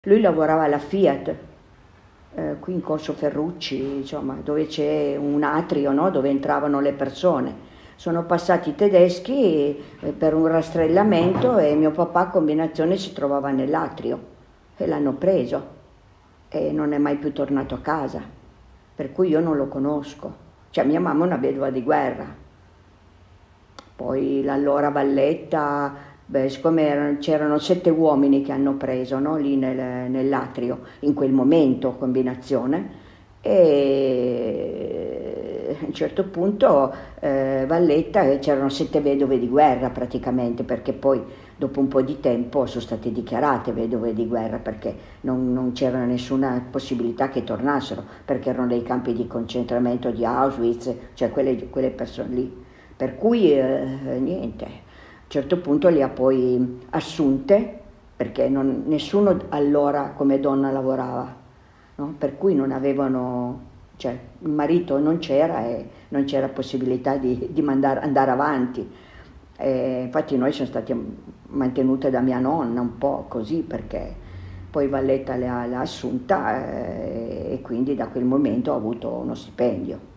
Lui lavorava alla Fiat, qui in Corso Ferrucci, insomma, dove c'è un atrio, no? Dove entravano le persone. Sono passati i tedeschi per un rastrellamento e mio papà a combinazione si trovava nell'atrio e l'hanno preso e non è mai più tornato a casa, per cui io non lo conosco. Cioè mia mamma è una vedova di guerra. Poi l'allora Valletta, siccome c'erano 7 uomini che hanno preso, no? Lì nell'atrio, in quel momento, combinazione, e a un certo punto Valletta, c'erano 7 vedove di guerra praticamente, perché poi dopo un po' di tempo sono state dichiarate vedove di guerra, perché non c'era nessuna possibilità che tornassero, perché erano dei campi di concentramento di Auschwitz, cioè quelle persone lì. Per cui niente, a un certo punto le ha poi assunte, perché nessuno allora come donna lavorava, no? Per cui non avevano, cioè il marito non c'era e non c'era possibilità di andare avanti. Infatti noi siamo state mantenute da mia nonna un po' così, perché poi Valletta l'ha assunta e quindi da quel momento ho avuto uno stipendio.